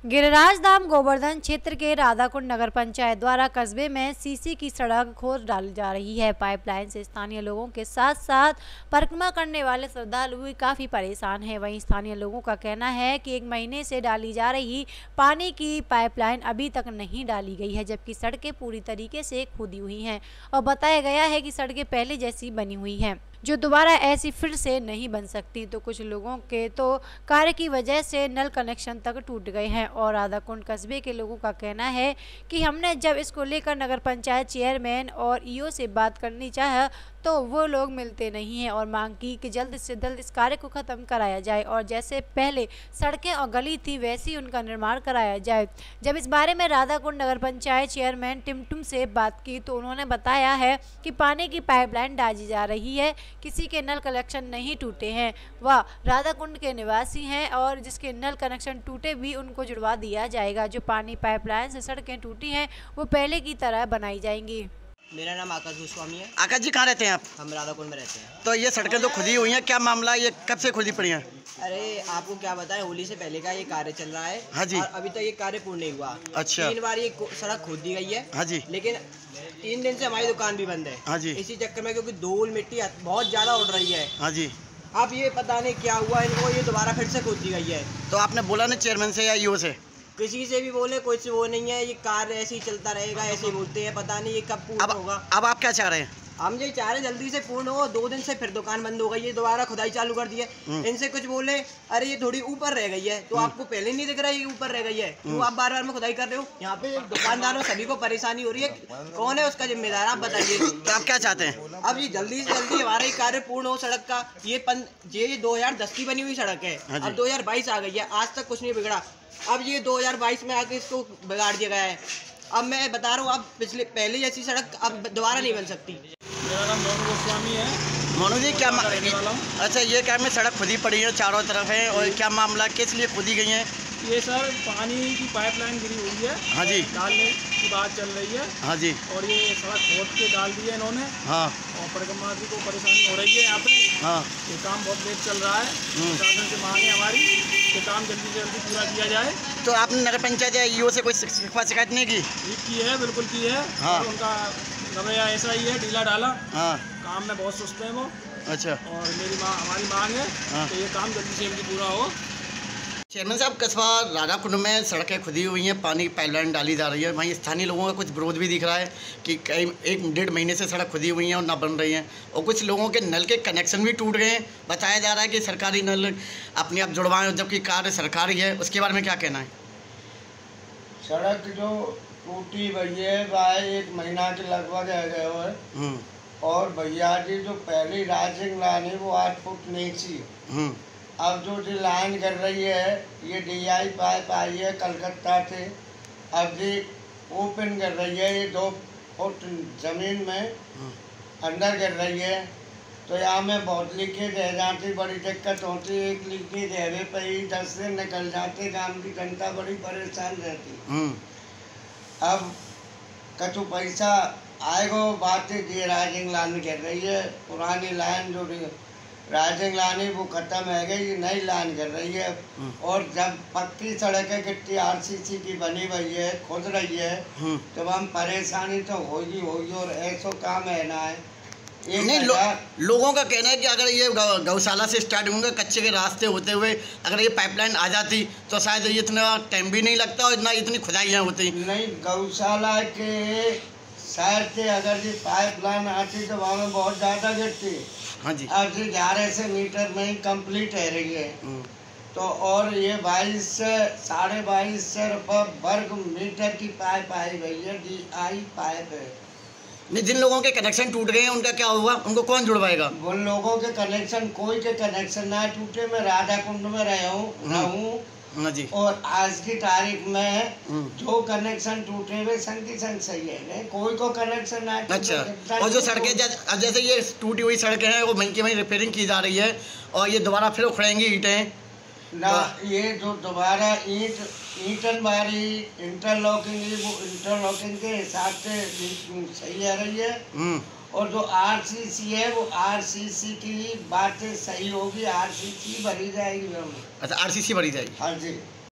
गिरिराज धाम गोवर्धन क्षेत्र के राधाकुंड नगर पंचायत द्वारा कस्बे में सीसी की सड़क खोद डाली जा रही है। पाइपलाइन से स्थानीय लोगों के साथ साथ परिक्रमा करने वाले श्रद्धालु भी काफी परेशान हैं। वहीं स्थानीय लोगों का कहना है कि 1 महीने से डाली जा रही पानी की पाइपलाइन अभी तक नहीं डाली गई है, जबकि सड़कें पूरी तरीके से खोदी हुई हैं और बताया गया है कि सड़कें पहले जैसी बनी हुई हैं, जो दोबारा ऐसी फिर से नहीं बन सकती। तो कुछ लोगों के तो कार्य की वजह से नल कनेक्शन तक टूट गए हैं और राधाकुंड कस्बे के लोगों का कहना है कि हमने जब इसको लेकर नगर पंचायत चेयरमैन और ईओ से बात करनी चाहा तो वो लोग मिलते नहीं हैं और मांग की कि जल्द से जल्द इस कार्य को ख़त्म कराया जाए और जैसे पहले सड़कें और गली थी वैसी उनका निर्माण कराया जाए। जब इस बारे में राधाकुंड नगर पंचायत चेयरमैन टिमटुम से बात की तो उन्होंने बताया है कि पानी की पाइपलाइन डाली जा रही है, किसी के नल कनेक्शन नहीं टूटे हैं, वह राधाकुंड के निवासी हैं और जिसके नल कनेक्शन टूटे भी उनको जुड़वा दिया जाएगा। जो पानी पाइपलाइन से सड़कें टूटी हैं वो पहले की तरह बनाई जाएंगी। मेरा नाम आकाश गोस्वामी है। आकाश जी कहाँ रहते हैं आप? हम राधाकुंड में रहते हैं। तो ये सड़कें तो खुदी हुई हैं, क्या मामला, ये कब से खुदी पड़ी हैं? अरे आपको क्या बताएं, होली से पहले का ये कार्य चल रहा है। हाँ जी। और अभी तक ये कार्य पूर्ण नहीं हुआ। अच्छा। 3 बार ये सड़क खोद दी गई है। हाँ जी। लेकिन 3 दिन से हमारी दुकान भी बंद है। हाँ जी। इसी चक्कर में क्योंकि धूल मिट्टी बहुत ज्यादा उड़ रही है। हाँ जी। अब ये पता नहीं क्या हुआ इनको, ये दोबारा फिर से खोद दी गई है। तो आपने बोला ना चेयरमैन से या ईओ से? किसी से भी बोले कुछ वो नहीं है, ये कार्य ऐसे ही चलता रहेगा, ऐसे ही बोलते हैं, पता नहीं ये कब पूर्ण होगा। अब आप क्या चाह रहे हैं? हम ये चाह रहे जल्दी से पूर्ण हो। 2 दिन से फिर दुकान बंद हो गई है, दोबारा खुदाई चालू कर दी है। इनसे कुछ बोले अरे ये थोड़ी ऊपर रह गई है, तो आपको पहले नहीं दिख रहा है ये ऊपर रह गई है, क्यों आप बार बार में खुदाई कर रहे हो? यहाँ पे दुकानदारों सभी को परेशानी हो रही है, कौन है उसका जिम्मेदार आप बताइए। तो आप क्या चाहते हैं? अब ये जल्दी से जल्दी हमारा ये कार्य पूर्ण हो सड़क का। ये 2010 की बनी हुई सड़क है, अब 2022 आ गई है, आज तक कुछ नहीं बिगड़ा। अब ये 2022 में आके इसको बिगाड़ दिया गया है। अब मैं बता रहा हूँ, अब पहले जैसी सड़क अब दोबारा नहीं बन सकती। मेरा नाम मोनू गोस्वामी है। मोनू जी क्या अच्छा ये क्या में सड़क खुदी पड़ी है चारों तरफ है और क्या मामला, किस लिए खुदी गई है? ये सर पानी की पाइपलाइन गिरी हुई है। हाँ जी। डालने की बात चल रही है। हाँ जी। और ये सड़क खोद के डाल दी है इन्होंने। हाँ। और परिक्रमार्थी को परेशानी हो रही है यहाँ पे। हाँ। ये काम बहुत लेट चल रहा है। प्रशासन से मांग है हमारी कि काम जल्दी से जल्दी पूरा किया जाए। तो आपने नगर पंचायत या ईओ से कोई शिकायत नहीं की? की है, बिल्कुल की है। हाँ। उनका रवैया ऐसा ही है, ढीला डाला। हाँ। काम में बहुत सुस्त है वो। अच्छा। और हमारी मांग है कि ये काम जल्दी से जल्दी पूरा हो। चेयरमैन साहब, कस्बा राधाकुंड में सड़कें खुदी हुई हैं, पानी की पाइपलाइन डाली जा रही है, वहीं स्थानीय लोगों का कुछ विरोध भी दिख रहा है कि कई 1-1.5 महीने से सड़क खुदी हुई हैं और ना बन रही हैं और कुछ लोगों के नल के कनेक्शन भी टूट गए हैं। बताया जा रहा है कि सरकारी नल अपने आप जुड़वाएं, जबकि कार्य सरकारी है, उसके बारे में क्या कहना है? सड़क जो टूटी भई है वह 1 महीना के लगभग है गए है और भैया जी जो पहली राइजिंग लाइन है वो 8 फुट नीची। अब जो लाइन कर रही है ये DI पाइप आई है कलकत्ता से, अब जी ओपन कर रही है, ये 2 फुट ज़मीन में अंदर कर रही है। तो यहाँ में बहुत लीकेज रह जाती, बड़ी दिक्कत होती है। एक लीकेज रहने पर ही 10 दिन निकल जाते, गांव की जनता बड़ी परेशान रहती। अब कछु पैसा आएगा, बातें जी राइजिंग लाइन कर रही है, पुरानी लाइन जो राइजिंग लाइन वो खत्म है गई, नई लाइन कर रही है। और जब पक्की सड़क है गिट्टी RCC की बनी हुई है, खुद रही है, तो हम परेशानी तो होगी और ऐसा काम है ना है। नहीं लोगों का कहना है कि अगर ये गौशाला से स्टार्ट होंगे, कच्चे के रास्ते होते हुए अगर ये पाइपलाइन आ जाती तो शायद ये इतना टाइम भी नहीं लगता और ना इतनी खुदाइयाँ होती। नहीं, गौशाला के साइड से अगर ये पाइपलाइन आती तो वहाँ में बहुत ज़्यादा गिरती। हाँ जी। अब जी 1100 मीटर में ही कम्प्लीट है रही है। तो और ये 2200 रुपये वर्ग मीटर की पाइप आई गई है, DI पाइप है। नहीं, जिन लोगों के कनेक्शन टूट गए हैं उनका क्या होगा, उनको कौन जुड़वाएगा? उन लोगों के कनेक्शन, कोई के कनेक्शन ना टूटे। मैं राधाकुंड में रहूँ हाँ जी। और आज की तारीख में जो कनेक्शन टूटे हुए संग की संग सही है, कोई को कनेक्शन ना। अच्छा। और जो सड़कें जैसे ये टूटी हुई सड़कें हैं वो वहीं की वहीं रिपेयरिंग की जा रही है और ये दोबारा फिर उखड़ेंगी ईंटें ना। ये जो दोबारा ईंटन बारी इंटरलॉकिंग के हिसाब से सही आ रही है। और जो RCC है वो RCC की बातें सही होगी, RCC भरी जाएगी। अच्छा, RCC भरी जाएगी। हाँ जी।